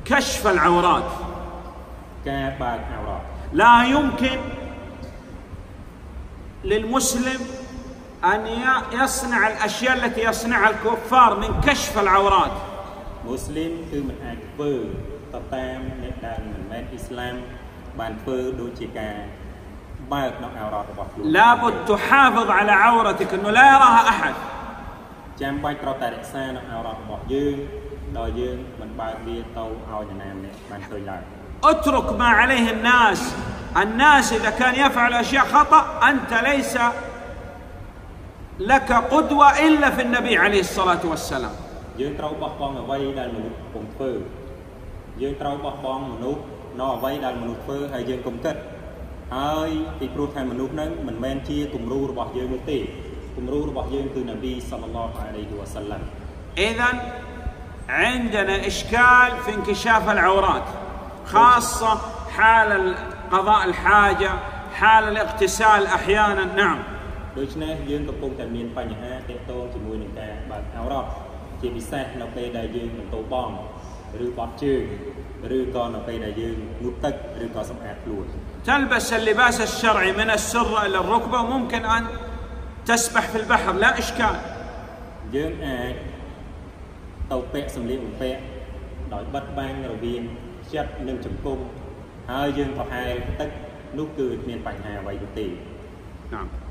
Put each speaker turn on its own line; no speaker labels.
كشف العورات. لا يمكن للمسلم أن يصنع الأشياء التي يصنعها الكفار من كشف العورات.
مسلمคือมันអាចធ្វើទៅតាមអ្នកដែលមិនមែនអ៊ីស្លាមបានធ្វើដូចជាការបើកនៅអោរ៉ាតរបស់ខ្លួន
لابد تحافظ على عورتك انه لا يراها احد
ចាំបាច់ត្រូវតែរក្សានៅអោរ៉ាតរបស់យើងដោយយើងមិនបើកវាទៅឲ្យអ្នកណាម្នាក់បានឃើញឡើយ
اترك ما عليه الناس اذا كان يفعل اشياء خطأ انت ليس لك قدوة الا في النبي عليه الصلاة والسلام
យើងត្រូវបោះបង់អ្វីដែលមនុស្សកំពុងធ្វើយើងត្រូវបោះបង់មនុស្សនៅអ្វីដែលមនុស្សធ្វើហើយយើងកុំគិតហើយពីព្រោះថាមនុស្សហ្នឹងមិនមែនជាគំរូរបស់យើងនោះទេគំរូរបស់យើងគឺនប៊ីសល្លឡោះអាឡៃហ៊ីវ៉ាសល្លាម
اذا عندنا اشكال في انكشاف العورات خاصة حال قضاء الحاجة حال الاغتسال احيانا. نعم
ដូច្នេះយើងកំពុងតែមានបញ្ហាទាក់ទងជាមួយនឹងការបើកអោរ៉ាតជាពិសេសនៅពេលដែលយើងបន្តបងឬបត់ជើងឬក៏នៅពេលដែលយើងងូតទឹកឬក៏សម្អាតខ្លួន
تلبس اللباس الشرعي من السرة إلى الركبة وممكن أن تسبح في البحر لا إشكال.
យើងអាចទៅពាក់សម្លៀកបំពាក់ដោយបិទបាំងរវាងចិត្តនិងជង្គង់ហើយយើងប្រហែលទឹកនោះគឺគ្មានបញ្ហាអ្វីទេ.